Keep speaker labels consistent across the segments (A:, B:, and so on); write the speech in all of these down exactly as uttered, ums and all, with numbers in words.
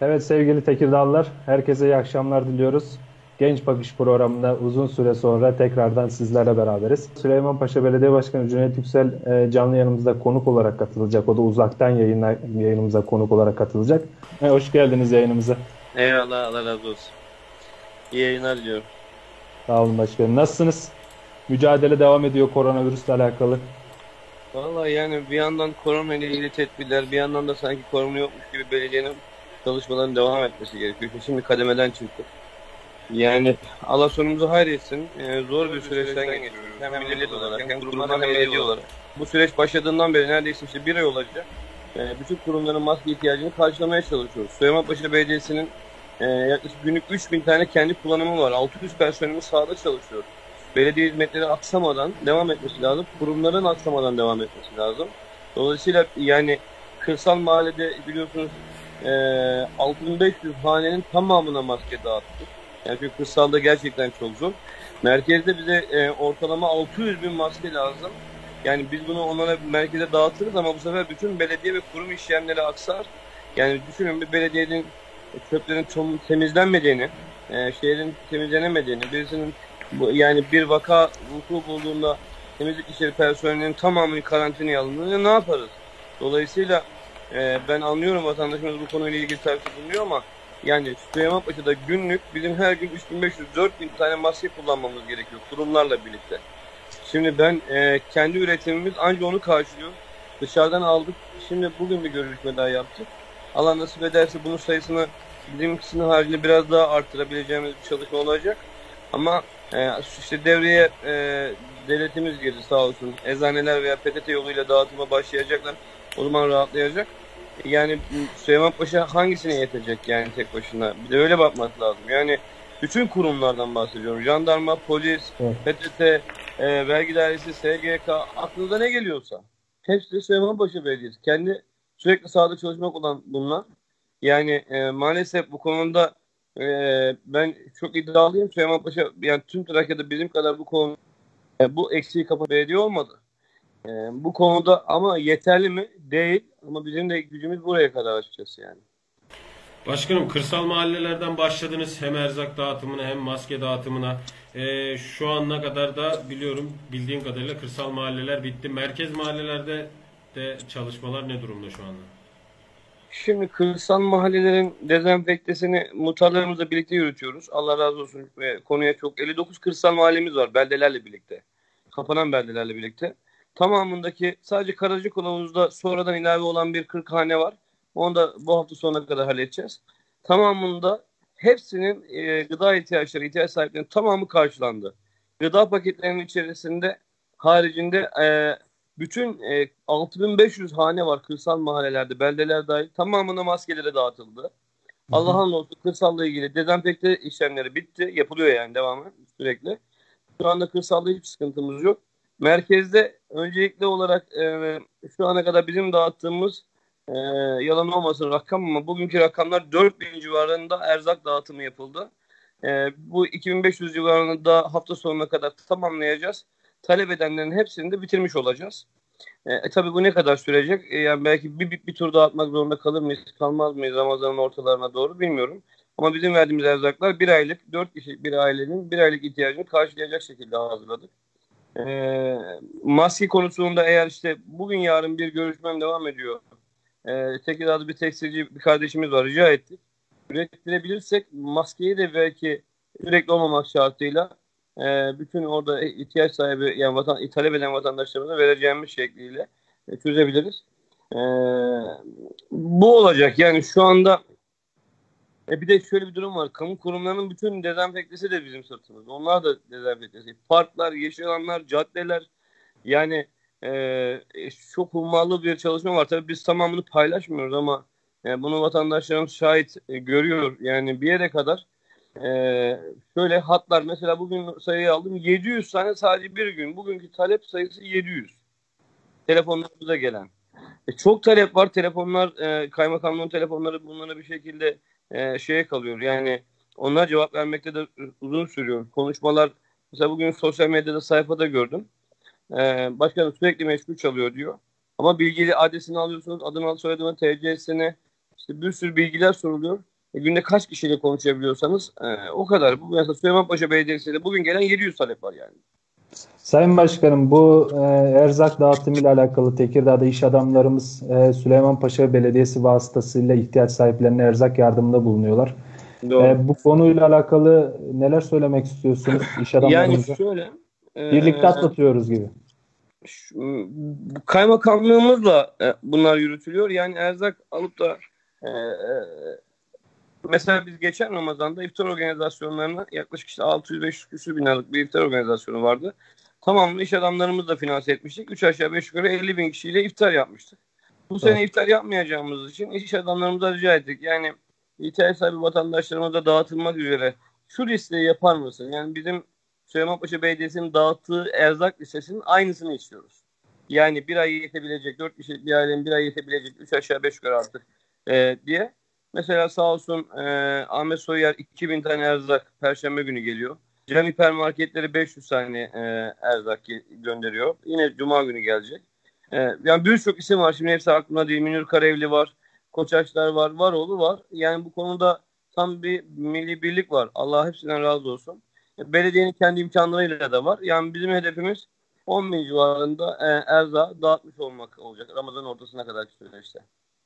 A: Evet sevgili Tekirdağlılar, herkese iyi akşamlar diliyoruz. Genç Bakış programında uzun süre sonra tekrardan sizlerle beraberiz. Süleymanpaşa Belediye Başkanı Cüneyt Yüksel e, canlı yanımızda konuk olarak katılacak. O da uzaktan yayına, yayınımıza konuk olarak katılacak. E, hoş geldiniz yayınımıza.
B: Eyvallah, Allah razı olsun. İyi yayınlar diliyorum.
A: Sağ olun başkanım. Nasılsınız? Mücadele devam ediyor koronavirüsle alakalı.
B: Vallahi yani bir yandan korona ile ilgili tedbirler, bir yandan da sanki korona yokmuş gibi belediyenin çalışmalarının devam etmesi gerekiyor. Şimdi kademeden çıktık. Yani Allah sonumuzu hayretsin. Ee, zor bir süreçten geçiyoruz. Hem millet olarak hem kurumlar hem belediye olarak. Bu süreç başladığından beri neredeyse işte bir ay olacak. Ee, bütün kurumların maske ihtiyacını karşılamaya çalışıyoruz. Süleymanpaşa Belediyesi'nin e, yaklaşık günlük üç bin tane kendi kullanımı var. altı yüz personelimiz sahada çalışıyor. Belediye hizmetleri aksamadan devam etmesi lazım. Kurumların aksamadan devam etmesi lazım. Dolayısıyla yani kırsal mahallede biliyorsunuz e, altı bin beş yüz hanenin tamamına maske dağıttık. Yani çünkü kırsalda gerçekten çok zor. Merkezde bize e, ortalama altı yüz bin maske lazım. Yani biz bunu onlara merkeze dağıtırız ama bu sefer bütün belediye ve kurum işlemleri aksar. Yani düşünün bir belediyenin çöplerin temizlenmediğini, e, şehrin temizlenemediğini, birisinin bu, yani bir vaka vuku bulduğunda temizlik işleri personelinin tamamını karantinaya alındığında ne yaparız? Dolayısıyla e, ben anlıyorum vatandaşımız bu konuyla ilgili tavsiye bulunuyor ama yani Süleymanpaşa'da günlük bizim her gün üç bin beş yüz dört bin tane maske kullanmamız gerekiyor kurumlarla birlikte. Şimdi ben e, kendi üretimimiz ancak onu karşılıyor. Dışarıdan aldık. Şimdi bugün bir görüşme daha yaptık. Allah nasip ederse bunun sayısını bizimkisinin haricinde biraz daha arttırabileceğimiz bir çalışma olacak. Ama e, işte devreye e, devletimiz girdi sağ olsun. Eczaneler veya P T T yoluyla dağıtıma başlayacaklar. O zaman rahatlayacak. Yani Süleymanpaşa hangisine yetecek yani tek başına? Bir de öyle bakmak lazım. Yani bütün kurumlardan bahsediyorum. Jandarma, polis,
A: Evet.
B: P T T, e, vergi dairesi, S G K, aklınıza ne geliyorsa. Hepsi de Süleymanpaşa Belediyesi. Kendi sürekli sahada çalışmak olan bunlar. Yani e, maalesef bu konuda e, ben çok iddialıyım. Süleymanpaşa yani tüm Trakya'da bizim kadar bu konu e, bu eksiği kapan belediye olmadı. E, bu konuda ama yeterli mi? Değil. Ama bizim de gücümüz buraya kadar açıkçası yani.
C: Başkanım, kırsal mahallelerden başladınız hem erzak dağıtımına hem maske dağıtımına. Ee, şu ana kadar da biliyorum, bildiğim kadarıyla kırsal mahalleler bitti. Merkez mahallelerde de çalışmalar ne durumda şu anda?
B: Şimdi kırsal mahallelerin dezenfektesini muhtarlarımızla birlikte yürütüyoruz. Allah razı olsun ve konuya çok elli dokuz kırsal mahallemiz var beldelerle birlikte. Kapanan beldelerle birlikte. Tamamındaki sadece Karacakılavuz'da sonradan ilave olan bir kırk hane var. Onu da bu hafta sonuna kadar halledeceğiz. Tamamında hepsinin e, gıda ihtiyaçları, ihtiyaç sahiplerinin tamamı karşılandı. Gıda paketlerinin içerisinde haricinde e, bütün e, altı bin beş yüz hane var kırsal mahallelerde, beldeler dahil. Tamamına maskelere dağıtıldı.
A: Hı hı.
B: Allah'ın olsun kırsalla ilgili dezenfekte işlemleri bitti. Yapılıyor yani devamı sürekli. Şu anda kırsalda hiç sıkıntımız yok. Merkezde öncelikli olarak e, şu ana kadar bizim dağıttığımız e, yalan olmasın rakam ama bugünkü rakamlar dört bin civarında erzak dağıtımı yapıldı. E, bu iki bin beş yüz civarını da hafta sonuna kadar tamamlayacağız. Talep edenlerin hepsini de bitirmiş olacağız. E, e, tabii bu ne kadar sürecek? E, yani belki bir, bir, bir tur dağıtmak zorunda kalır mıyız, kalmaz mıyız Ramazan'ın ortalarına doğru bilmiyorum. Ama bizim verdiğimiz erzaklar bir aylık, dört kişilik bir ailenin bir aylık ihtiyacını karşılayacak şekilde hazırladık. E, maske konusunda eğer işte bugün yarın bir görüşmem devam ediyor. E, Tekirdağ'da bir tekstilci bir kardeşimiz var, rica ettik. Ürettirebilirsek maskeyi de belki sürekli olmamak şartıyla e, bütün orada ihtiyaç sahibi yani vatan, talep eden vatandaşlarımıza vereceğimiz şekliyle e, çözebiliriz. E, bu olacak yani şu anda e, bir de şöyle bir durum var. Kamu kurumlarının bütün dezenfektesi de bizim sırtımızda. Onlar da dezenfektesi. Parklar, yeşil alanlar, caddeler yani e, çok hummalı bir çalışma var. Tabii biz tamamını paylaşmıyoruz ama e, bunu vatandaşlarımız şahit e, görüyor. Yani bir yere kadar e, şöyle hatlar mesela bugün sayıyı aldım yedi yüz tane sadece bir gün. Bugünkü talep sayısı yedi yüz. Telefonlarımıza gelen. E, çok talep var. Telefonlar e, kaymakamlığın telefonları bunlara bir şekilde e, şeye kalıyor. Yani onlar cevap vermekte de uzun sürüyor. Konuşmalar mesela bugün sosyal medyada sayfada gördüm. Ee, başkanım sürekli meşgul çalıyor diyor. Ama bilgili adresini alıyorsunuz, adını al, soyadını, T C'sini, işte bir sürü bilgiler soruluyor. E, günde kaç kişiyle konuşabiliyorsanız e, o kadar. Bu mesela Süleymanpaşa Belediyesi'de bugün gelen yedi yüz talep var yani.
A: Sayın Başkanım, bu e, erzak dağıtımı ile alakalı Tekirdağ'da iş adamlarımız e, Süleymanpaşa Belediyesi vasıtasıyla ihtiyaç sahiplerine erzak yardımında bulunuyorlar.
B: Doğru.
A: E, bu konuyla alakalı neler söylemek istiyorsunuz iş
B: Yani
A: adamlarımıza?
B: şöyle e,
A: Birlikte atlatıyoruz gibi.
B: şu, bu kaymakamlığımızla e, bunlar yürütülüyor. Yani erzak alıp da e, e, mesela biz geçen Ramazan'da iftar organizasyonlarına yaklaşık işte altı yüz beş yüz küsur bin liralık bir iftar organizasyonu vardı. Tamamını iş adamlarımızla finanse etmiştik. üç aşağı beş yukarı elli bin kişiyle iftar yapmıştık. Bu sene
A: Evet.
B: iftar yapmayacağımız için iş adamlarımıza rica ettik. Yani ihtiyaç sahibi vatandaşlarımıza dağıtılmak üzere şu listeyi yapar mısın? Yani bizim Süleymanpaşa Belediyesi'nin dağıttığı erzak listesinin aynısını istiyoruz. Yani bir ay yetebilecek, dört kişilik bir ailenin bir ay yetebilecek, üç aşağı beş yukarı artık e, diye. Mesela sağ olsun e, Ahmet Soyer iki bin tane erzak Perşembe günü geliyor. Cem hipermarketleri beş yüz tane e, erzak gönderiyor. Yine Cuma günü gelecek. E, yani birçok isim var. Şimdi hepsi aklımda değil. Münir Karayevli var. Koçaçlar var. Varoğlu var. Yani bu konuda tam bir milli birlik var. Allah hepsinden razı olsun. E, belediyenin kendi imkanlarıyla da var. Yani bizim hedefimiz on bin civarında e, erzağı dağıtmış olmak olacak. Ramazan ortasına kadar süreçte.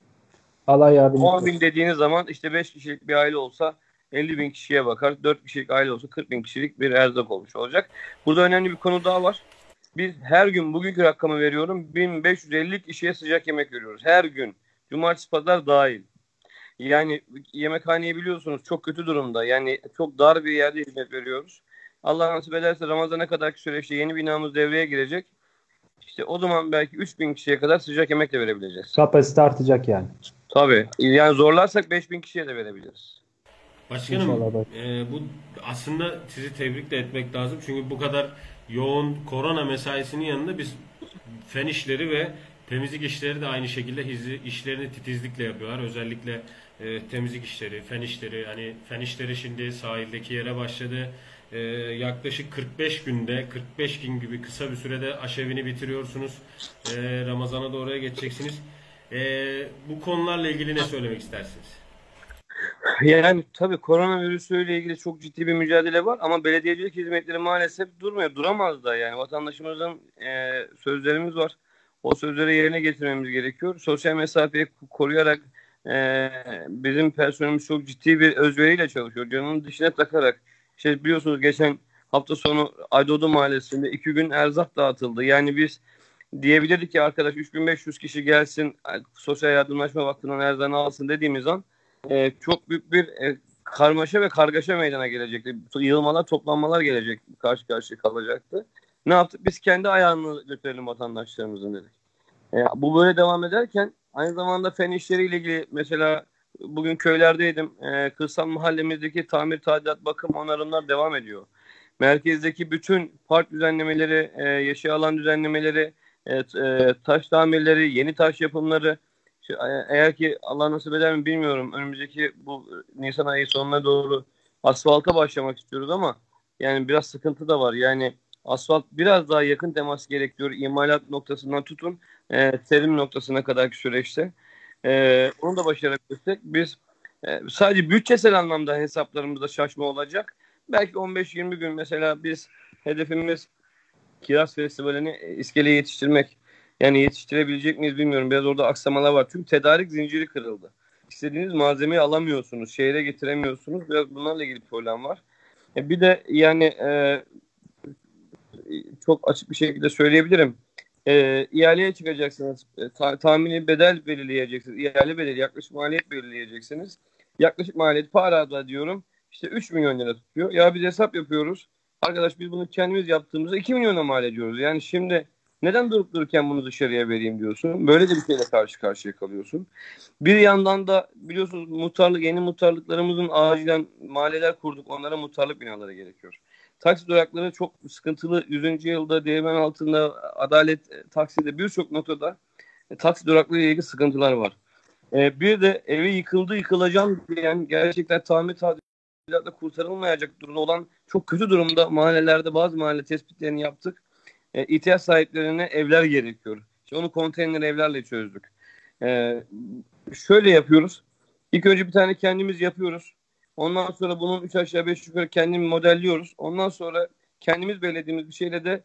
A: Allah yardımcınız
B: on
A: olsun.
B: bin dediğiniz zaman işte beş kişilik bir aile olsa elli bin kişiye bakar. dört kişilik aile olsa kırk bin kişilik bir erzak olmuş olacak. Burada önemli bir konu daha var. Biz her gün bugünkü rakamı veriyorum. bin beş yüz elli kişiye sıcak yemek veriyoruz. Her gün. Cumartesi pazar dahil. Yani yemekhaneyi biliyorsunuz çok kötü durumda. Yani çok dar bir yerde hizmet veriyoruz. Allah nasip ederse Ramazan'a kadarki süreçte yeni binamız devreye girecek. İşte o zaman belki üç bin kişiye kadar sıcak yemek de verebileceğiz.
A: Kapasite artacak yani.
B: Tabii. Yani zorlarsak beş bin kişiye de verebiliriz.
C: Başkanım,
A: İnşallah bak.
C: e, bu aslında sizi tebrik de etmek lazım. Çünkü bu kadar yoğun korona mesaisinin yanında biz fen işleri ve temizlik işleri de aynı şekilde hizi, işlerini titizlikle yapıyorlar. Özellikle e, temizlik işleri, fen işleri. Hani fen işleri şimdi sahildeki yere başladı. E, yaklaşık kırk beş günde, kırk beş gün gibi kısa bir sürede aşevini bitiriyorsunuz. E, Ramazan'a da oraya geçeceksiniz. E, bu konularla ilgili ne söylemek istersiniz?
B: Yani tabii koronavirüsüyle ilgili çok ciddi bir mücadele var ama belediyecilik hizmetleri maalesef durmuyor. Duramaz da yani vatandaşımızın e, sözlerimiz var. O sözleri yerine getirmemiz gerekiyor. Sosyal mesafeyi koruyarak e, bizim personelimiz çok ciddi bir özveriyle çalışıyor. Canının dişine takarak. İşte biliyorsunuz geçen hafta sonu Aydoğdu Mahallesi'nde iki gün erzak dağıtıldı. Yani biz diyebilirdik ki arkadaş üç bin beş yüz kişi gelsin Sosyal Yardımlaşma Vakfı'ndan erzağını alsın dediğimiz an e, çok büyük bir e, karmaşa ve kargaşa meydana gelecekti. Yığılmalar, toplanmalar gelecek, karşı karşıya kalacaktı. Ne yaptık? Biz kendi ayağını götürelim vatandaşlarımızın dedik. E, bu böyle devam ederken aynı zamanda fen işleriyle ilgili mesela bugün köylerdeydim. E, kırsal mahallemizdeki tamir, tadilat, bakım, onarımlar devam ediyor. Merkezdeki bütün park düzenlemeleri, e, yeşil alan düzenlemeleri, e, e, taş tamirleri, yeni taş yapımları, eğer ki Allah nasip eder mi bilmiyorum. Önümüzdeki bu Nisan ayı sonuna doğru asfalta başlamak istiyoruz ama yani biraz sıkıntı da var. Yani asfalt biraz daha yakın temas gerekiyor. İmalat noktasından tutun e, terim noktasına kadarki süreçte. E, onu da başarabilirsek biz e, sadece bütçesel anlamda hesaplarımızda şaşma olacak. Belki on beş yirmi gün mesela biz hedefimiz Kiraz Festivali'ni iskeleye yetiştirmek. Yani yetiştirebilecek miyiz bilmiyorum. Biraz orada aksamalar var. Çünkü tedarik zinciri kırıldı. İstediğiniz malzemeyi alamıyorsunuz. Şehre getiremiyorsunuz. Biraz bunlarla ilgili problem var. E bir de yani e, çok açık bir şekilde söyleyebilirim. E, ihaleye çıkacaksınız. E, ta, tahmini bedel belirleyeceksiniz. İhale bedeli yaklaşık maliyet belirleyeceksiniz. Yaklaşık maliyet parada diyorum. İşte üç milyon lira tutuyor. Ya biz hesap yapıyoruz. Arkadaş biz bunu kendimiz yaptığımızda iki milyona mal ediyoruz. Yani şimdi neden durup dururken bunu dışarıya vereyim diyorsun. Böyle de bir şeyle karşı karşıya kalıyorsun. Bir yandan da biliyorsunuz muhtarlık, yeni muhtarlıklarımızın acilen mahalleler kurduk. Onlara muhtarlık binaları gerekiyor. Taksi durakları çok sıkıntılı. yüzüncü yılda değirmen altında Adalet Taksi'de birçok noktada e, taksi durakları ile ilgili sıkıntılar var. E, bir de evi yıkıldı yıkılacağım diyen gerçekten tamir tadilatla kurtarılmayacak durumda olan çok kötü durumda mahallelerde bazı mahalle tespitlerini yaptık. E, ihtiyaç sahiplerine evler gerekiyor. İşte onu konteyner evlerle çözdük. E, şöyle yapıyoruz. İlk önce bir tane kendimiz yapıyoruz. Ondan sonra bunun üç aşağı beş yukarı kendimiz modelliyoruz. Ondan sonra kendimiz belirlediğimiz bir şeyle de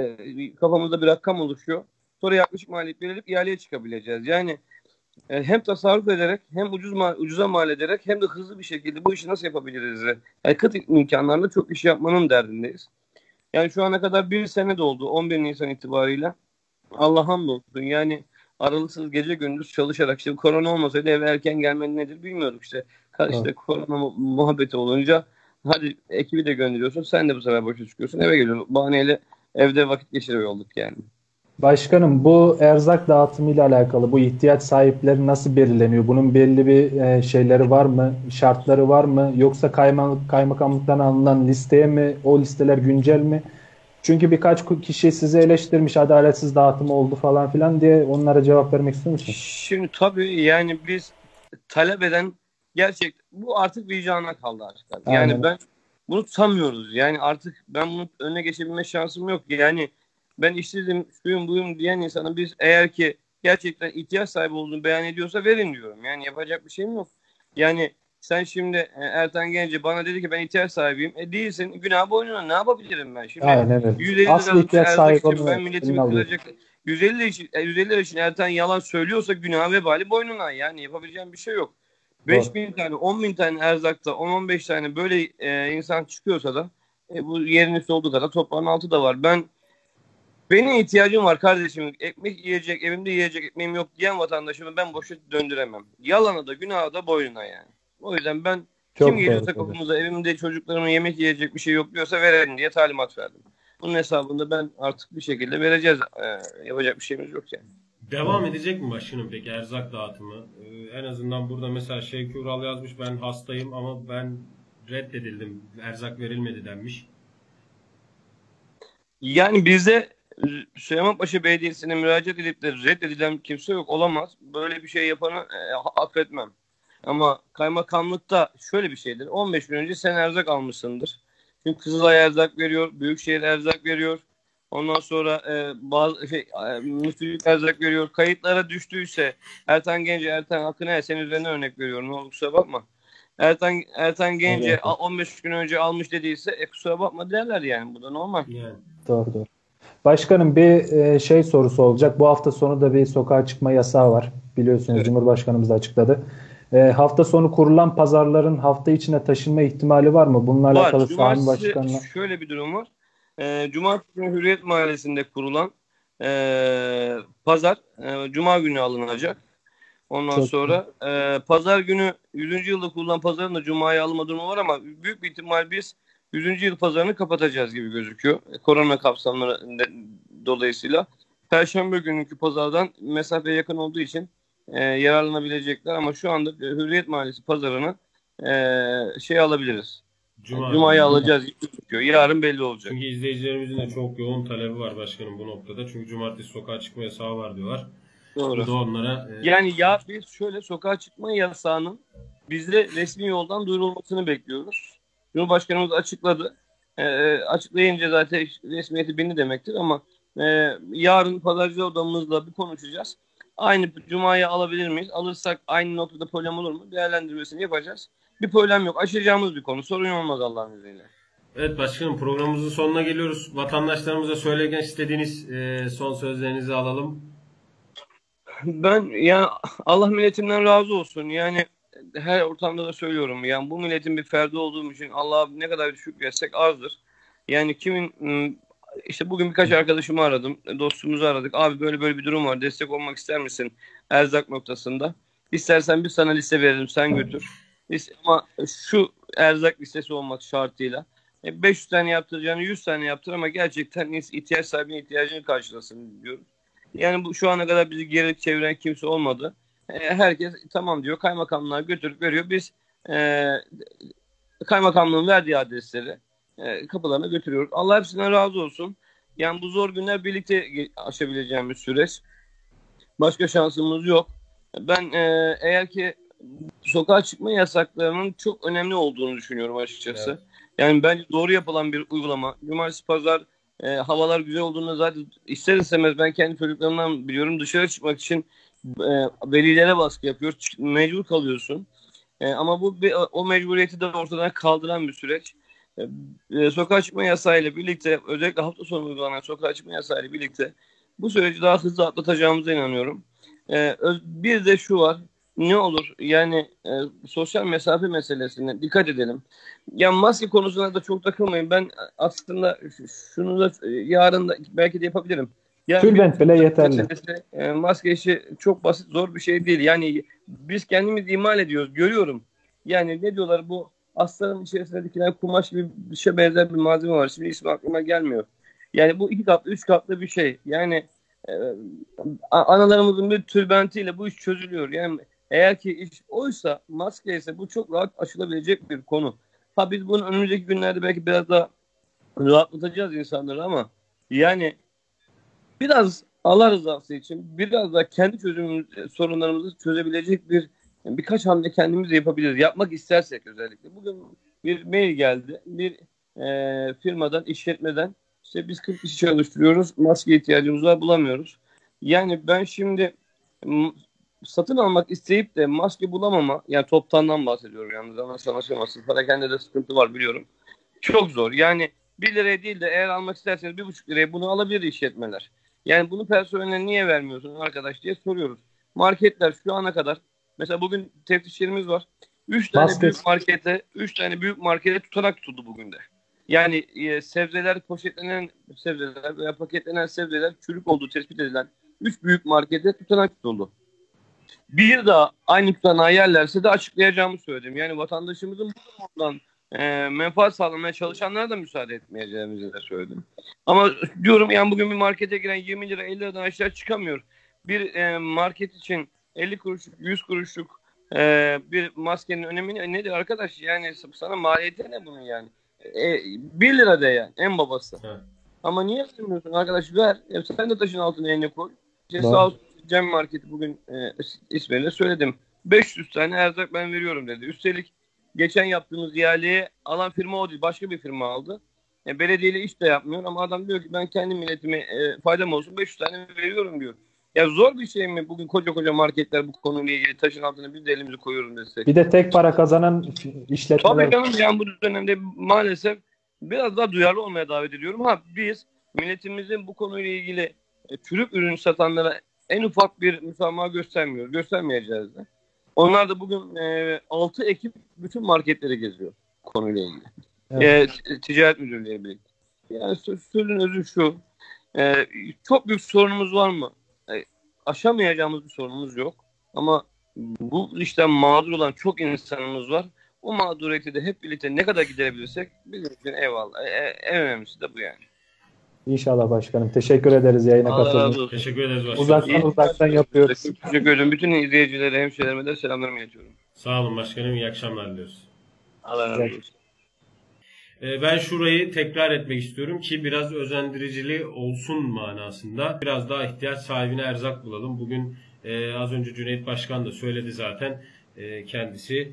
B: e, kafamızda bir rakam oluşuyor. Sonra yaklaşık maliyet belirleyip ihaleye çıkabileceğiz. Yani e, hem tasarruf ederek hem ucuz ma ucuza mal ederek hem de hızlı bir şekilde bu işi nasıl yapabiliriz? Yani kıt imkanlarla çok iş yapmanın derdindeyiz. Yani şu ana kadar bir sene doldu on bir Nisan itibariyle. Allah hamdolsun. Yani aralıksız gece gündüz çalışarak, işte korona olmasaydı eve erken gelmedi nedir bilmiyorum işte.
A: Evet.
B: İşte korona mu muhabbeti olunca hadi ekibi de gönderiyorsun, sen de bu sefer boşa çıkıyorsun, eve geliyorsun. Bahaneyle evde vakit geçiriyor olduk yani.
A: Başkanım, bu erzak dağıtımı ile alakalı bu ihtiyaç sahipleri nasıl belirleniyor? Bunun belli bir e, şeyleri var mı? Şartları var mı? Yoksa kayma, kaymakamlıktan alınan listeye mi? O listeler güncel mi? Çünkü birkaç kişi sizi eleştirmiş, adaletsiz dağıtım oldu falan filan diye, onlara cevap vermek istiyor musun?
B: Şimdi tabii yani biz talep eden gerçek bu artık vicdana kaldı artık. Yani
A: Aynen.
B: ben bunu tutamıyoruz. Yani artık ben bunun önüne geçebilme şansım yok. Yani ben işsizim, şuyum buyum diyen insana biz eğer ki gerçekten ihtiyaç sahibi olduğunu beyan ediyorsa verin diyorum. Yani yapacak bir şeyim yok. Yani sen şimdi e, Ertan Gence bana dedi ki ben ihtiyaç sahibiyim. E değilsin. Günah boynuna ne yapabilirim ben? Şimdi
A: Aynen öyle.
B: yüz elli
A: Asıl
B: liralık
A: ihtiyaç
B: erzak
A: sahibi
B: için
A: onu
B: ben milletimi
A: eline alıyor.
B: kıracak. yüz elli için, yüz elli lira için Ertan yalan söylüyorsa günah vebali boynuna. Yani yapabileceğim bir şey yok. beş bin tane, on bin tane erzakta on on beş tane böyle e, insan çıkıyorsa da e, bu yerin üstü olduğu kadar toprağın altı da var. Ben benim ihtiyacım var kardeşim. Ekmek yiyecek, evimde yiyecek ekmeğim yok diyen vatandaşımı ben boşa döndüremem. Yalana da günaha da boynuna yani. O yüzden ben
A: Çok
B: kim
A: doğru
B: geliyorsa
A: söylüyorsun.
B: kapımıza evimde çocuklarıma yemek yiyecek bir şey yok diyorsa verelim diye talimat verdim. Bunun hesabında ben artık bir şekilde vereceğiz. Ee, yapacak bir şeyimiz yok yani.
C: Devam edecek mi başkanım peki erzak dağıtımı? Ee, en azından burada mesela Şevki Ural yazmış, ben hastayım ama ben reddedildim. Erzak verilmedi denmiş.
B: Yani bizde Süleymanpaşa Belediyesi'ne müracaat edip de reddedilen kimse yok, olamaz. Böyle bir şey yapanı e, affetmem. Ama kaymakamlıkta şöyle bir şeydir. on beş gün önce sen erzak almışsındır. Çünkü Kızılay erzak veriyor, Büyükşehir erzak veriyor. Ondan sonra e, bazı şey, e, müftülük erzak veriyor. Kayıtlara düştüyse Ertan Gence, Ertan Akın'a senin üzerine örnek veriyorum. Ne olur kusura bakma. Ertan, Ertan Gence
A: Evet.
B: on beş gün önce almış dediyse e, kusura bakma derler yani. Bu da normal.
C: Yani.
A: Doğru doğru. Başkanım, bir e, şey sorusu olacak. Bu hafta sonu da bir sokağa çıkma yasağı var. Biliyorsunuz,
B: Evet.
A: Cumhurbaşkanımız da açıkladı. E, hafta sonu kurulan pazarların hafta içine taşınma ihtimali var mı? Bununla
B: Var.
A: alakalı Sami
B: Cumartesi
A: Başkan'la...
B: şöyle bir durum var. Ee, Cumartesi günü Hürriyet Mahallesi'nde kurulan e, pazar e, Cuma günü alınacak. Ondan
A: Çok
B: sonra e, pazar günü yüzüncü yılda kurulan pazarın da Cuma'ya alınma durumu var ama büyük bir ihtimal biz yüzüncü yıl pazarını kapatacağız gibi gözüküyor. Korona kapsamları dolayısıyla. Perşembe günkü pazardan mesafeye yakın olduğu için e, yararlanabilecekler ama şu anda Hürriyet Mahallesi pazarını e, şey alabiliriz.
C: Cuma
B: Cuma'yı
C: günü.
B: alacağız gibi gözüküyor. Yarın belli olacak.
C: Çünkü izleyicilerimizin de çok yoğun talebi var başkanım bu noktada. Çünkü cumartesi sokağa çıkma yasağı var diyorlar.
B: Doğru.
C: Bu da onlara... E...
B: Yani ya biz şöyle sokağa çıkma yasağının bizde resmi yoldan duyurulmasını bekliyoruz. Cumhurbaşkanımız açıkladı. E, açıklayınca zaten resmiyeti beni demektir ama e, yarın pazarcı odamızla bir konuşacağız. Aynı Cuma'yı alabilir miyiz? Alırsak aynı noktada problem olur mu? Değerlendirmesini yapacağız. Bir problem yok. Aşacağımız bir konu. Sorun olmaz Allah'ın izniyle.
C: Evet başkanım, programımızın sonuna geliyoruz. Vatandaşlarımıza söylemek istediğiniz e, son sözlerinizi alalım.
B: Ben yani Allah milletimden razı olsun. Yani her ortamda da söylüyorum. Yani bu milletin bir ferdi olduğum için Allah'a ne kadar şükretsek azdır. Yani kimin işte bugün birkaç arkadaşımı aradım. Dostumuzu aradık. Abi böyle böyle bir durum var. Destek olmak ister misin? Erzak noktasında. İstersen bir sana liste veririm. Sen götür. Ama şu erzak listesi olmak şartıyla. beş yüz tane yaptıracağını yüz tane yaptır ama gerçekten ihtiyaç sahibinin ihtiyacını karşılasın diyorum. Yani bu şu ana kadar bizi geri çeviren kimse olmadı. E, herkes tamam diyor. Kaymakamlığa götürüp veriyor. Biz e, kaymakamlığın verdiği adresleri e, kapılarına götürüyoruz. Allah hepsinden razı olsun. Yani bu zor günler birlikte aşabileceğimiz süreç. Başka şansımız yok. Ben e, eğer ki sokağa çıkma yasaklarının çok önemli olduğunu düşünüyorum açıkçası. Evet. Yani bence doğru yapılan bir uygulama. Cumartesi, pazar e, havalar güzel olduğunda zaten ister istemez ben kendi çocuklarımdan biliyorum, dışarı çıkmak için e, velilere baskı yapıyor. Mecbur kalıyorsun. E, ama bu bir, o mecburiyeti de ortadan kaldıran bir süreç. E, e, sokağa çıkma yasağıyla birlikte, özellikle hafta sonu uygulanan sokağa çıkma yasağıyla birlikte bu süreci daha hızlı atlatacağımıza inanıyorum. E, öz, bir de şu var. Ne olur yani e, sosyal mesafe meselesine dikkat edelim. Ya maske konusuna da çok takılmayın. Ben aslında şunu da e, yarın da belki de yapabilirim. Yani
A: Tülbent bile yeterli.
B: meselesi, e, maske işi çok basit, zor bir şey değil. Yani biz kendimiz imal ediyoruz, görüyorum. Yani ne diyorlar, bu aslanın içerisinde dikilen kumaş gibi bir şey, benzer bir malzeme var. Şimdi ismi aklıma gelmiyor. Yani bu iki katlı, üç katlı bir şey. Yani e, analarımızın bir tülbentiyle bu iş çözülüyor. Yani eğer ki iş oysa, maske ise, bu çok rahat aşılabilecek bir konu. Ha biz bunu önümüzdeki günlerde belki biraz daha rahatlatacağız insanları ama yani biraz Allah rızası için biraz da kendi çözümümüz, sorunlarımızı çözebilecek bir birkaç hamle kendimiz de yapabiliriz. Yapmak istersek özellikle. Bugün bir mail geldi. Bir e, firmadan, işletmeden, işte biz kırk kişi çalıştırıyoruz. Maske ihtiyacımız var, bulamıyoruz. Yani ben şimdi m- satın almak isteyip de maske bulamama, yani toptandan bahsediyorum yalnız, ama anlaşılmasın. Parakende de sıkıntı var biliyorum. Çok zor. Yani bir liraya değil de eğer almak isterseniz bir buçuk liraya bunu alabilir işletmeler. Yani bunu personeline niye vermiyorsun arkadaş diye soruyoruz. Marketler şu ana kadar, mesela bugün teftişlerimiz var. Üç tane
A: Basket.
B: büyük markete, üç tane büyük markete tutanak tutuldu bugün de. Yani e, sebzeler, poşetlenen sebzeler veya paketlenen sebzeler çürük olduğu tespit edilen üç büyük markete tutanak tutuldu. Bir daha aynı tutanağı yerlerse de açıklayacağımı söyledim. Yani vatandaşımızın bu konudan e, menfaat sağlamaya çalışanlara da müsaade etmeyeceğimizi de söyledim. Ama diyorum yani bugün bir markete giren yirmi lira elli liradan aşağı çıkamıyor. Bir e, market için elli kuruşluk, yüz kuruşluk e, bir maskenin önemi ne- nedir arkadaş? Yani sana maliyeti ne bunun yani? E, bir lira de yani en babası.
C: Evet.
B: Ama niye vermiyorsun arkadaş, ver. E, sen de taşın altına elini koy. İşte
A: Doğru.
B: sağ olsun Cem Market'i bugün e, is- ismini de söyledim. beş yüz tane erzak ben veriyorum dedi. Üstelik geçen yaptığımız ihaleyi alan firma o değil. Başka bir firma aldı. E, belediyeyle iş de yapmıyor ama adam diyor ki ben kendi milletime e, faydam olsun beş yüz tane veriyorum diyor. Ya zor bir şey mi bugün koca koca marketler bu konuyla ilgili taşın altına biz de elimizi koyuyoruz desek.
A: Bir de tek para kazanan işletmeler.
B: Tabii canım, yani bu dönemde maalesef biraz daha duyarlı olmaya davet ediyorum. Ha biz milletimizin bu konuyla ilgili e, çürük ürün satanlara en ufak bir müsamaha göstermiyoruz. Göstermeyeceğiz de. Onlar da bugün e, altı ekip bütün marketleri geziyor konuyla ilgili.
A: Evet.
B: E, ticaret müdürlüğüyle birlikte. Yani sö- sözün özü şu. E, çok büyük sorunumuz var mı? E, aşamayacağımız bir sorunumuz yok. Ama bu işten mağdur olan çok insanımız var. O mağduriyeti de hep birlikte ne kadar giderebilirsek bizim için eyvallah. E, e, en önemlisi de bu yani.
A: İnşallah başkanım. Teşekkür ederiz yayına
B: Allah
A: katıldığınız
B: razı
A: için.
B: olsun.
C: Teşekkür ederiz başkanım.
A: Uzaktan
B: İyi-
A: uzaktan yapıyoruz.
B: Teşekkür ederim. Bütün izleyicilere, hemşehrilerime de selamlarımı iletiyorum.
C: Sağ olun başkanım. İyi akşamlar diliyoruz.
B: Allah razı olsun.
C: Ee, Ben şurayı tekrar etmek istiyorum ki biraz özendiricili olsun manasında. Biraz daha ihtiyaç sahibine erzak bulalım. Bugün e, az önce Cüneyt Başkan da söyledi zaten e, kendisi.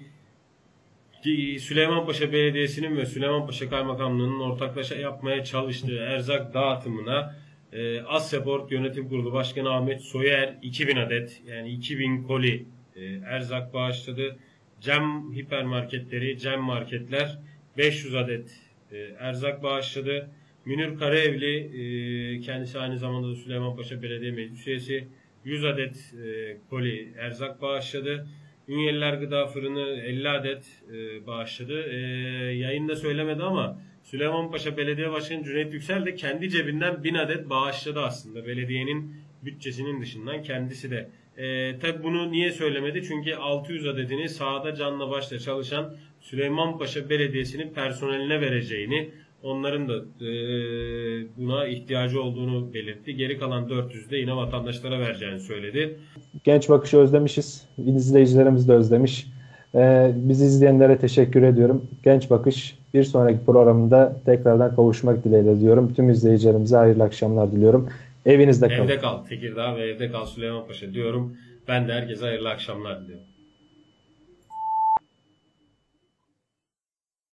C: Ki Süleymanpaşa Belediyesi'nin ve Süleymanpaşa Kaymakamlığı'nın ortaklaşa yapmaya çalıştığı erzak dağıtımına e, Asyaport Yönetim Kurulu Başkanı Ahmet Soyer iki bin adet yani iki bin koli e, erzak bağışladı. Cem hipermarketleri, Cem marketler beş yüz adet e, erzak bağışladı. Münir Karaevli e, kendisi aynı zamanda da Süleymanpaşa Belediye Meclis Üyesi yüz adet e, koli erzak bağışladı. Ünyeliler Gıda Fırını elli adet e, bağışladı. E, yayında söylemedi ama Süleymanpaşa Belediye Başkanı Cüneyt Yüksel de kendi cebinden bin adet bağışladı aslında. Belediyenin bütçesinin dışından kendisi de. E, tabi bunu niye söylemedi? Çünkü altı yüz adetini sahada canla başla çalışan Süleymanpaşa Belediyesi'nin personeline vereceğini, onların da e, buna ihtiyacı olduğunu belirtti. Geri kalan dört yüzü de yine vatandaşlara vereceğini söyledi.
A: Genç Bakış'ı özlemişiz. İzleyicilerimiz de özlemiş. Ee, bizi izleyenlere teşekkür ediyorum. Genç Bakış bir sonraki programında tekrardan kavuşmak dileğiyle diyorum. Tüm izleyicilerimize hayırlı akşamlar diliyorum. Evinizde kalın.
C: Evde kal Tekirdağ ve evde kal Süleymanpaşa diyorum. Ben de herkese hayırlı akşamlar diliyorum.